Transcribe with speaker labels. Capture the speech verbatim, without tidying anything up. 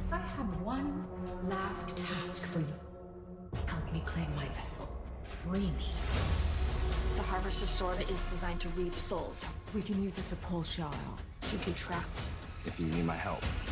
Speaker 1: I have one last task for you. Help me claim my vessel. Free me.
Speaker 2: The Harvester's sword is designed to reap souls. We can use it to pull Xiao out. She'd be trapped.
Speaker 3: If you need my help,